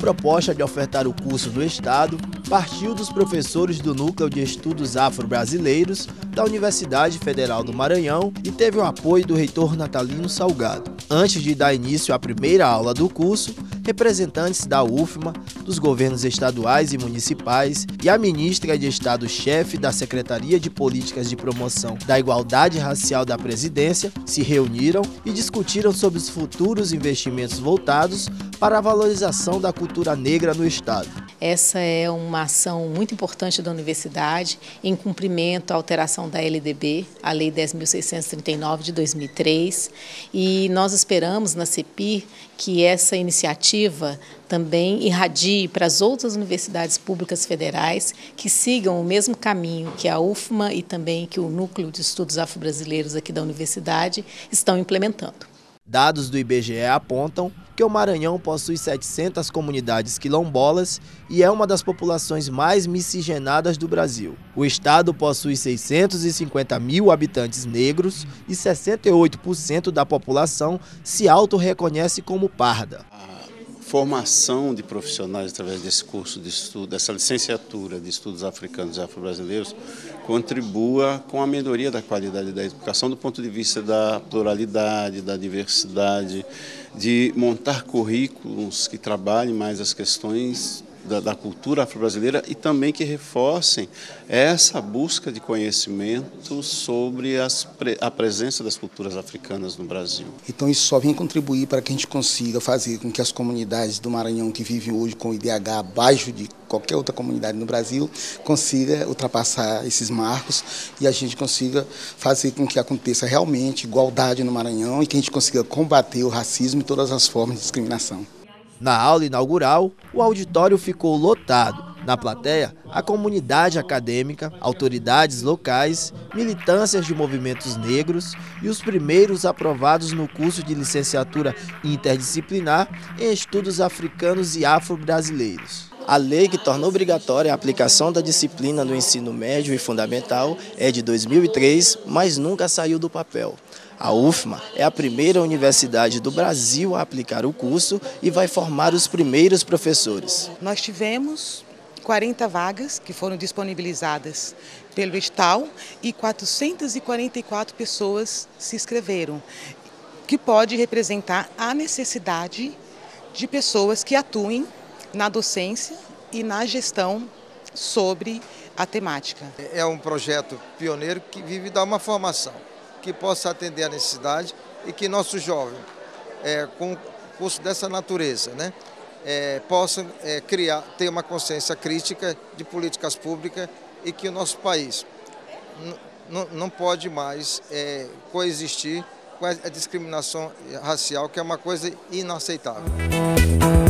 proposta de ofertar o curso no estado partiu dos professores do Núcleo de Estudos Afro-Brasileiros da Universidade Federal do Maranhão e teve o apoio do reitor Natalino Salgado. Antes de dar início à primeira aula do curso, representantes da UFMA, dos governos estaduais e municipais e a ministra de Estado-chefe da Secretaria de Políticas de Promoção da Igualdade Racial da Presidência se reuniram e discutiram sobre os futuros investimentos voltados para a valorização da cultura negra no estado. Essa é uma ação muito importante da universidade em cumprimento à alteração da LDB, a Lei 10.639 de 2003, e nós esperamos na CEPIR que essa iniciativa também irradie para as outras universidades públicas federais que sigam o mesmo caminho que a UFMA e também que o Núcleo de Estudos Afro-Brasileiros aqui da universidade estão implementando. Dados do IBGE apontam que o Maranhão possui 700 comunidades quilombolas e é uma das populações mais miscigenadas do Brasil. O estado possui 650 mil habitantes negros e 68% da população se autorreconhece como parda. Formação de profissionais através desse curso de estudo, dessa licenciatura de estudos africanos e afro-brasileiros, contribua com a melhoria da qualidade da educação do ponto de vista da pluralidade, da diversidade, de montar currículos que trabalhem mais as questões da cultura afro-brasileira e também que reforcem essa busca de conhecimento sobre a presença das culturas africanas no Brasil. Então isso só vem contribuir para que a gente consiga fazer com que as comunidades do Maranhão que vivem hoje com o IDH abaixo de qualquer outra comunidade no Brasil consiga ultrapassar esses marcos e a gente consiga fazer com que aconteça realmente igualdade no Maranhão e que a gente consiga combater o racismo e todas as formas de discriminação. Na aula inaugural, o auditório ficou lotado. Na plateia, a comunidade acadêmica, autoridades locais, militâncias de movimentos negros e os primeiros aprovados no curso de licenciatura interdisciplinar em estudos africanos e afro-brasileiros. A lei que torna obrigatória a aplicação da disciplina no ensino médio e fundamental é de 2003, mas nunca saiu do papel. A UFMA é a primeira universidade do Brasil a aplicar o curso e vai formar os primeiros professores. Nós tivemos 40 vagas que foram disponibilizadas pelo edital e 444 pessoas se inscreveram, que pode representar a necessidade de pessoas que atuem na docência e na gestão sobre a temática. É um projeto pioneiro que vive dar uma formação que possa atender a necessidade e que nossos jovens, com curso dessa natureza, possam ter uma consciência crítica de políticas públicas e que o nosso país não pode mais coexistir com a discriminação racial, que é uma coisa inaceitável.